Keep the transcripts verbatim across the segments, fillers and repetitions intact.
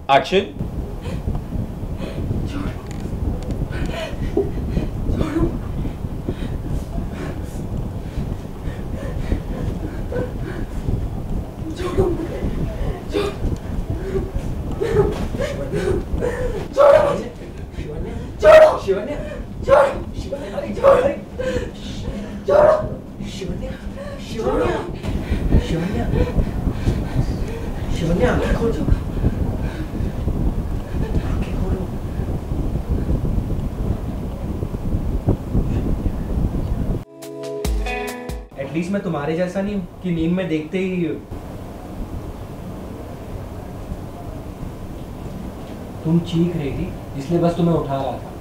Action. Shivanya, Shivanya, अरे छोड़ो, छोड़ो, शिवन्या, शिवन्या, शिवन्या, शिवन्या, आँखें खोलो, आँखें खोलो। एटलीस्ट मैं तुम्हारे जैसा नहीं हूँ कि नींद में देखते ही तुम चीख रही थी, इसलिए बस तुम्हें उठा रहा था।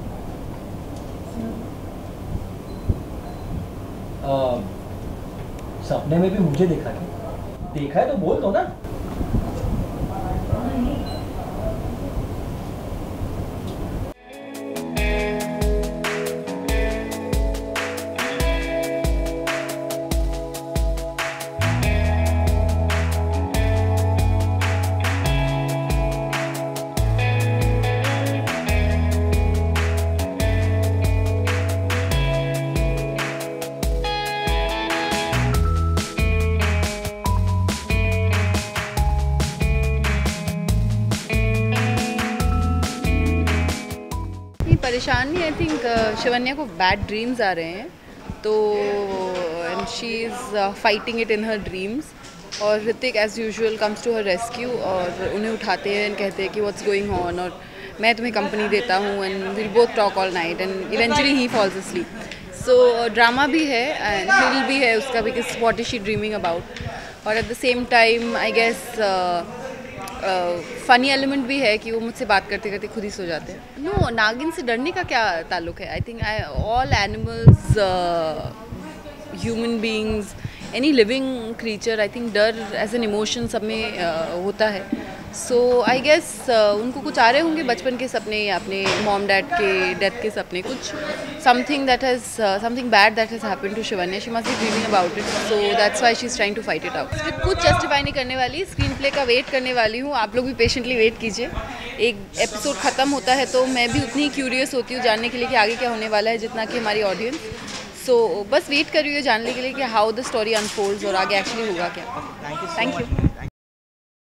आ, सपने में भी मुझे देखा क्या? देखा है तो बोल दो ना। परेशान नहीं, आई थिंक शिवन्या को बैड ड्रीम्स आ रहे हैं तो and she is fighting it in her dreams और Hrithik as usual comes to her rescue और उन्हें उठाते हैं एंड कहते हैं कि व्हाट्स गोइंग ऑन और मैं तुम्हें कंपनी देता हूँ and will both talk all night and eventually he falls asleep. So drama भी है एंड थ्रिल भी है उसका because what is she dreaming about और at the same time I guess funny uh, element भी है कि वो मुझसे बात करते करते खुद ही सो जाते हैं। नो no, नागिन से डरने का क्या ताल्लुक है? I think I all animals, human beings, any living creature, I think डर एज एन इमोशन सब में uh, होता है। सो आई गेस उनको कुछ आ रहे होंगे बचपन के सपने या अपने मॉम डैड के डेथ के सपने, कुछ something that has something bad that has happened to Shivanya, she must be dreaming about it, so that's why she is trying to fight it out. Script कुछ जस्टिफाई नहीं करने वाली, स्क्रीन प्ले का wait करने वाली हूँ, आप लोग भी पेशेंटली वेट कीजिए। एक एपिसोड ख़त्म होता है तो मैं भी उतनी क्यूरियस होती हूँ जानने के लिए कि आगे क्या होने वाला है जितना कि हमारी ऑडियंस। सो so, बस वेट कर रही हूँ जानने के लिए कि हाउ द स्टोरी अनफोल्ड्स और आगे एक्चुअली होगा क्या। Thank you.